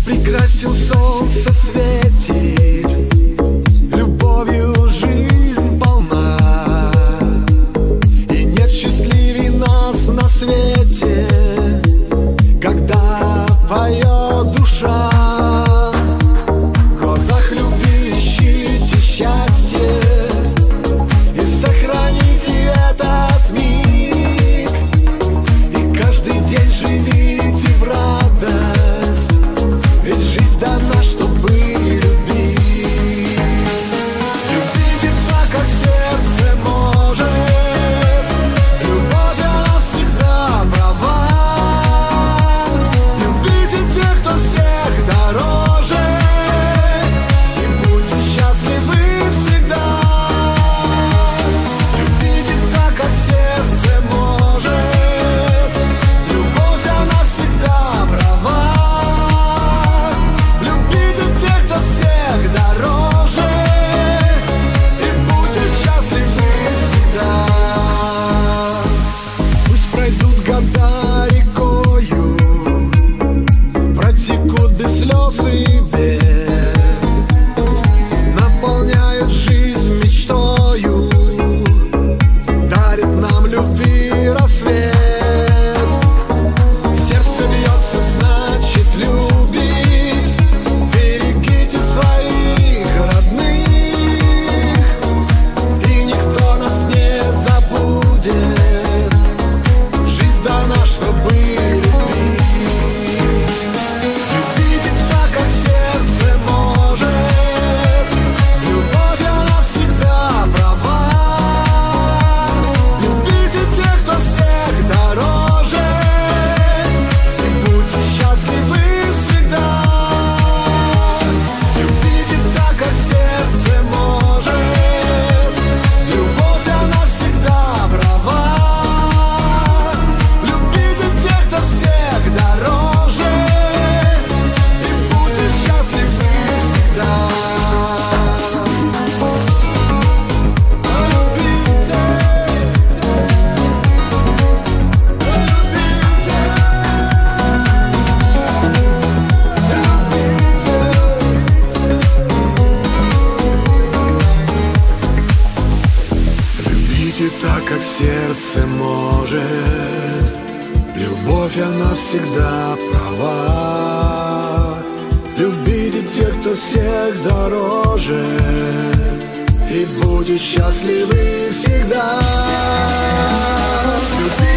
Прекрасен, солнце светит, любовью жизнь полна, и нет счастливей нас на свете, когда поет душа. В глазах любви ищите счастье и сохраните этот миг, и каждый день живите в радость, ведь жизнь дана, чтобы любить. Любите так, как сердце может, любовь она всегда права. Любите тех, кто всех дороже, и будьте счастливы всегда. Любите так, как сердце может, любовь она всегда права. Любите тех, кто всех дороже, и будьте счастливы всегда. Пусть пройдут года рекою, протекут без слез и бед, наполняют жизнь мечтою, дарит нам любви рассвет. Сердце бьется, значит любит, берегите своих родных, и никто нас не забудет. Жизнь дана, чтобы любить. Любите так, как сердце может, любовь она всегда права. Любите тех, кто всех дороже, и будьте счастливы всегда. Любите так, как сердце может, любовь она всегда права. Любите тех, кто всех дороже, и будьте счастливы всегда. Любите так, как сердце может, любовь она всегда права. Любите тех, кто всех дороже, и будьте счастливы всегда. Любите